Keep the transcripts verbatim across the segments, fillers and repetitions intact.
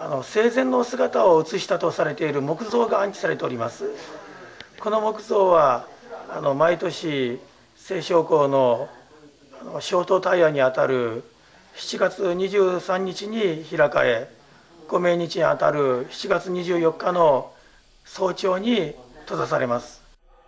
あの生前の姿を写したとされている木像が安置されております。この木像はあの毎年青少校のあの消灯大安にあたるしちがつにじゅうさんにちに開かれ、ご命日にあたるしちがつにじゅうよっかの早朝に閉ざされます。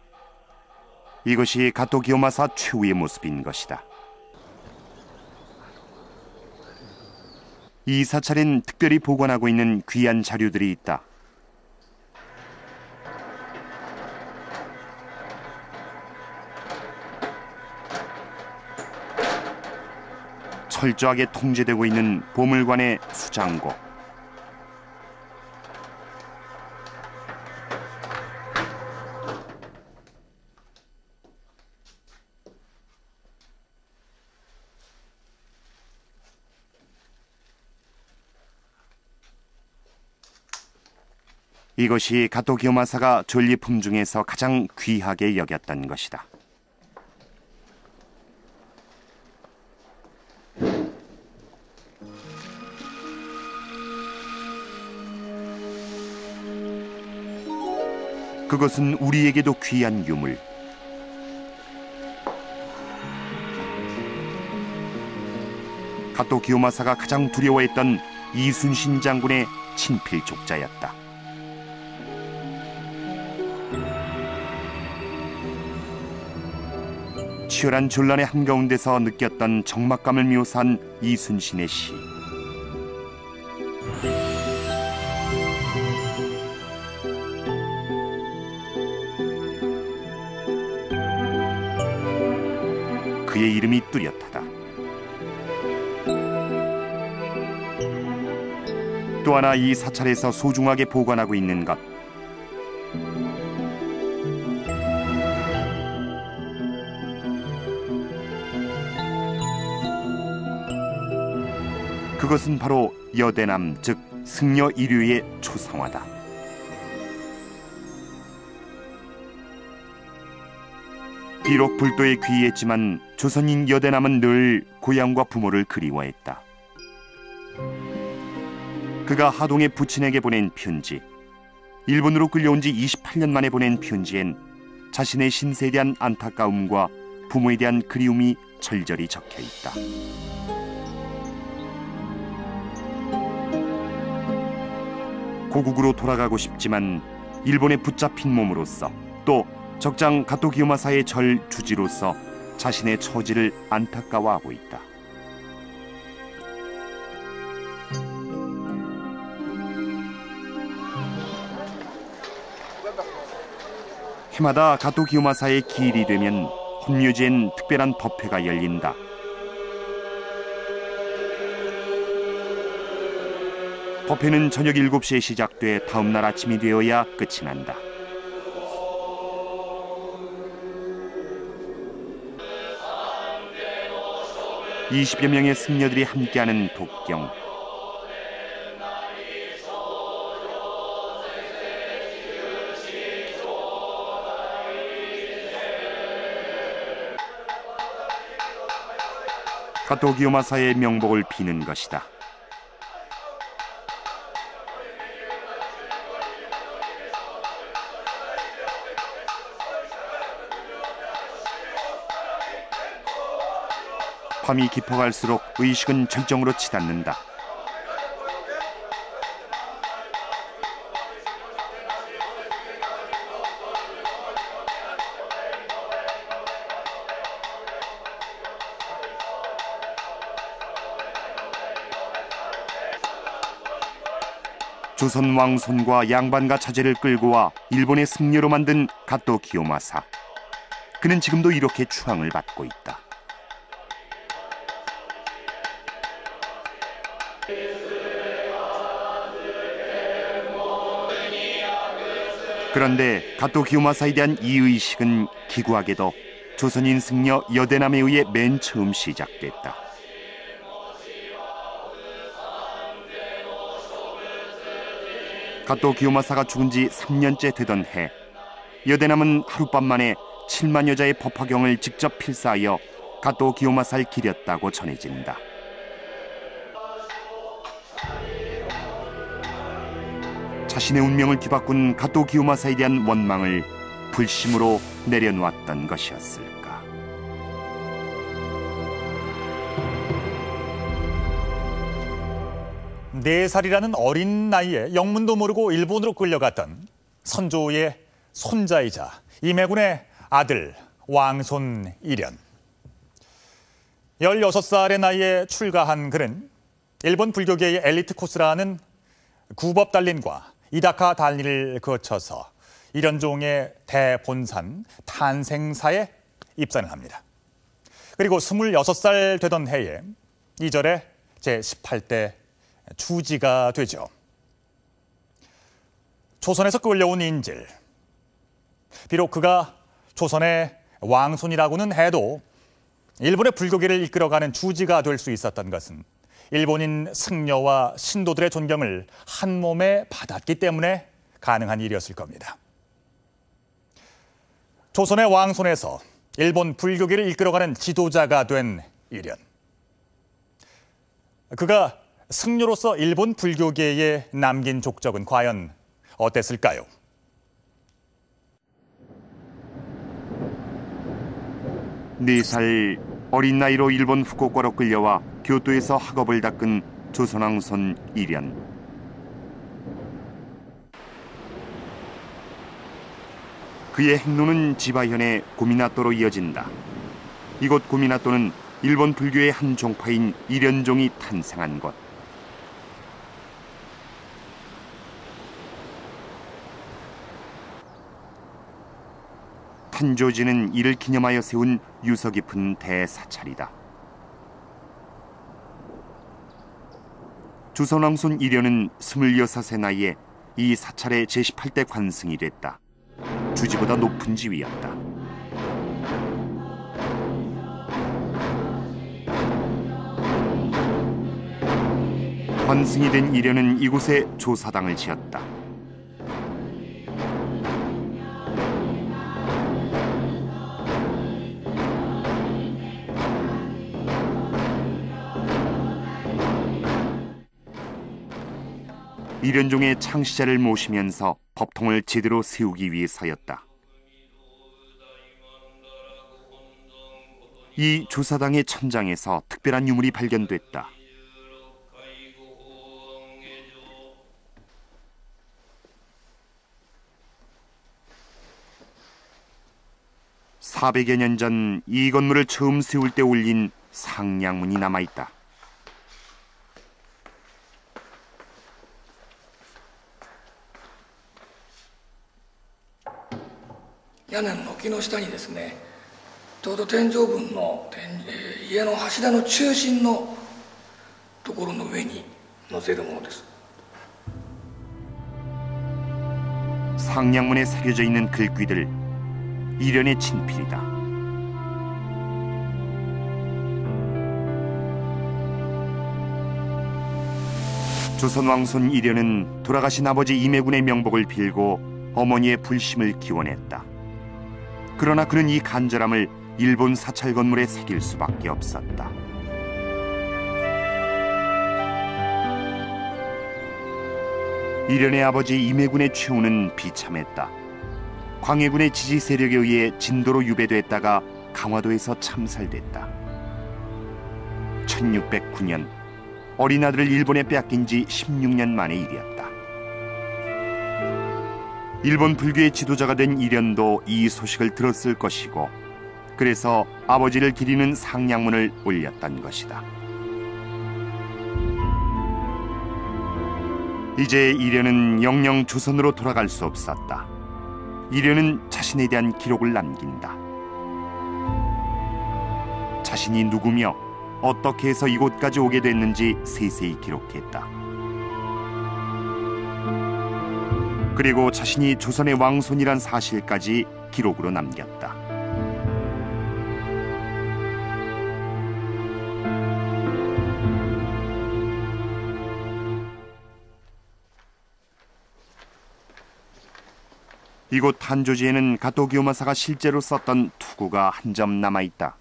이것이 가토 기요마사 최후의 모습인 것이다. 이 사찰엔 특별히 보관하고 있는 귀한 자료들이 있다. 철저하게 통제되고 있는 보물관의 수장고. 이것이 가토 기요마사가 전리품 중에서 가장 귀하게 여겼던 것이다. 그것은 우리에게도 귀한 유물. 가토 기요마사가 가장 두려워했던 이순신 장군의 친필 족자였다. 치열한 전란의 한가운데서 느꼈던 적막감을 묘사한 이순신의 시. 그의 이름이 뚜렷하다. 또 하나 이 사찰에서 소중하게 보관하고 있는 것. 그것은 바로 여대남, 즉 승려 이류의 초상화다. 비록 불도에 귀했지만 조선인 여대남은 늘 고향과 부모를 그리워했다. 그가 하동의 부친에게 보낸 편지, 일본으로 끌려온 지 이십팔 년 만에 보낸 편지엔 자신의 신세에 대한 안타까움과 부모에 대한 그리움이 절절히 적혀 있다. 고국으로 돌아가고 싶지만 일본에 붙잡힌 몸으로서, 또 적장 가토 기요마사의 절 주지로서 자신의 처지를 안타까워하고 있다. 해마다 가토 기요마사의 기일이 되면 혼묘지엔 특별한 법회가 열린다. 법회는 저녁 일곱 시에 시작돼 다음 날 아침이 되어야 끝이 난다. 이십여 명의 승려들이 함께하는 독경. 가토 기요마사의 명복을 비는 것이다. 밤이 깊어갈수록 의식은 절정으로 치닫는다. 조선 왕손과 양반가 자제를 끌고 와 일본의 승려로 만든 가토 기요마사. 그는 지금도 이렇게 추앙을 받고 있다. 그런데 가토 기요마사에 대한 이 의식은 기구하게도 조선인 승려 여대남에 의해 맨 처음 시작됐다. 가토 기요마사가 죽은 지 삼 년째 되던 해, 여대남은 하룻밤 만에 칠만 여자의 법화경을 직접 필사하여 가토 기요마사를 기렸다고 전해진다. 자신의 운명을 뒤바꾼 가토 기요마사에 대한 원망을 불심으로 내려놓았던 것이었을까. 네 살이라는 어린 나이에 영문도 모르고 일본으로 끌려갔던 선조의 손자이자 임해군의 아들 왕손 일현. 열여섯 살의 나이에 출가한 그는 일본 불교계의 엘리트 코스라는 구법달린과 이다카 달린을 거쳐서 일현종의 대본산 탄생사에 입산을 합니다. 그리고 스물여섯 살 되던 해에 이절에 제십팔 대 주지가 되죠. 조선에서 끌려온 인질. 비록 그가 조선의 왕손이라고는 해도 일본의 불교계를 이끌어가는 주지가 될 수 있었던 것은 일본인 승려와 신도들의 존경을 한 몸에 받았기 때문에 가능한 일이었을 겁니다. 조선의 왕손에서 일본 불교계를 이끌어가는 지도자가 된 일현. 그가 승려로서 일본 불교계에 남긴 족적은 과연 어땠을까요? 네 살 어린 나이로 일본 후쿠오카로 끌려와 교토에서 학업을 닦은 조선왕손 일현. 그의 행로는 지바현의 고미나토로 이어진다. 이곳 고미나토는 일본 불교의 한 종파인 일현종이 탄생한 곳. 탄조지는 이를 기념하여 세운 유서 깊은 대사찰이다. 조선왕손 일현은 스물여섯의 나이에 이 사찰의 제십팔 대 관승이 됐다. 주지보다 높은 지위였다. 관승이 된 일현은 이곳에 조사당을 지었다. 일현종의 창시자를 모시면서 법통을 제대로 세우기 위해서였다. 이 조사당의 천장에서 특별한 유물이 발견됐다. 사백여 년 전 이 건물을 처음 세울 때 올린 상량문이 남아있다. 屋根の木の下にですね、ちょうど天井分の天、えー、家の柱の中心のところの上に載せるものです。 상량문에 새겨져 있는 글귀들, 일현의 친필이다. 조선 왕손 일현은 돌아가신 아버지 임해군의 명복을 빌고 어머니의 불심을 기원했다. 그러나 그는 이 간절함을 일본 사찰 건물에 새길 수밖에 없었다. 일현의 아버지 임해군의 최후는 비참했다. 광해군의 지지 세력에 의해 진도로 유배됐다가 강화도에서 참살됐다. 천육백구 년 어린 아들을 일본에 빼앗긴 지 십육 년 만의 일이었다. 일본 불교의 지도자가 된 일현도 이 소식을 들었을 것이고 그래서 아버지를 기리는 상량문을 올렸던 것이다. 이제 일현은 영영 조선으로 돌아갈 수 없었다. 일현은 자신에 대한 기록을 남긴다. 자신이 누구며 어떻게 해서 이곳까지 오게 됐는지 세세히 기록했다. 그리고 자신이 조선의 왕손이란 사실까지 기록으로 남겼다. 이곳 탄조지에는 가토 기요마사가 실제로 썼던 투구가 한 점 남아있다.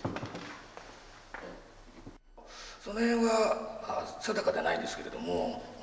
その辺は定かでないですけれども